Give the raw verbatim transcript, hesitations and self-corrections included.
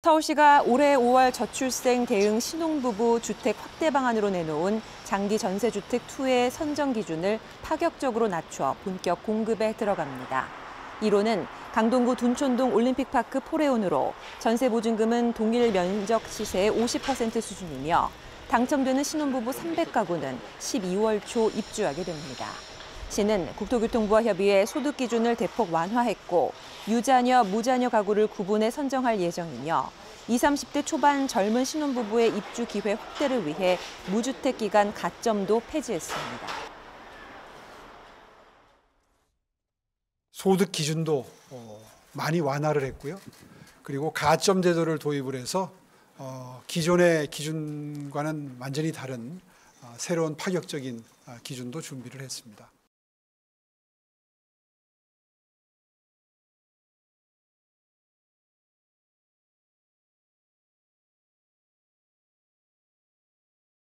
서울시가 올해 오월 저출생 대응 신혼부부 주택 확대 방안으로 내놓은 장기 전세주택이의 선정 기준을 파격적으로 낮춰 본격 공급에 들어갑니다. 이로는 강동구 둔촌동 올림픽파크 포레온으로 전세 보증금은 동일 면적 시세의 오십 퍼센트 수준이며 당첨되는 신혼부부 삼백 가구는 십이월 초 입주하게 됩니다. 시는 국토교통부와 협의해 소득 기준을 대폭 완화했고 유자녀, 무자녀 가구를 구분해 선정할 예정이며 이십, 삼십 대 초반 젊은 신혼부부의 입주 기회 확대를 위해 무주택 기간 가점도 폐지했습니다. 소득 기준도 많이 완화를 했고요. 그리고 가점 제도를 도입을 해서 기존의 기준과는 완전히 다른 새로운 파격적인 기준도 준비를 했습니다.